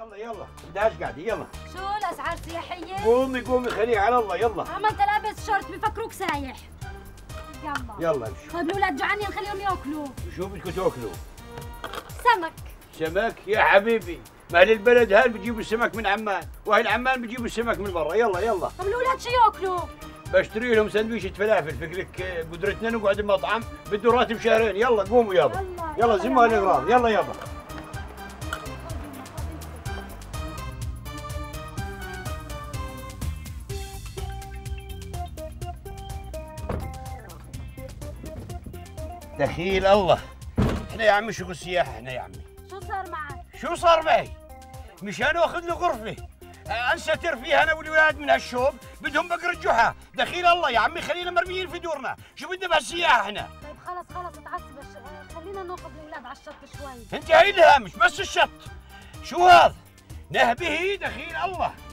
يلا يلا بدهاش قاعده يلا. شو الاسعار سياحيه؟ قومي قومي خليك على الله يلا. عم انت لابس شورت بفكروك سايح. يلا يلا امشي. طيب الاولاد جوعانين نخليهم ياكلوا. شو بدكم تاكلوا؟ سمك. سمك يا حبيبي، ما اهل البلد هال بيجيبوا السمك من عمان، واهل عمان بيجيبوا السمك من برا. يلا يلا. طيب الاولاد شو ياكلوا؟ بشتري لهم سندويشة فلافل. فكرك قدرتنا نقعد بمطعم بده راتب شهرين. يلا قوموا يلا. يلا زموا الاغراض يلا يلا. دخيل الله، احنا يا عمي شغل سياحة احنا يا عمي. شو صار معك؟ شو صار معي؟ مشان اخذ له غرفة انستر فيها انا والولاد من هالشوب، بدهم بقر الجحا. دخيل الله يا عمي خلينا مرميين في دورنا، شو بدنا بهالسياحة احنا؟ طيب خلص اتعصبش، خلينا ناخذ الاولاد على الشط شوي. انت هاي الهامش بس الشط. شو هذا؟ نهبه دخيل الله.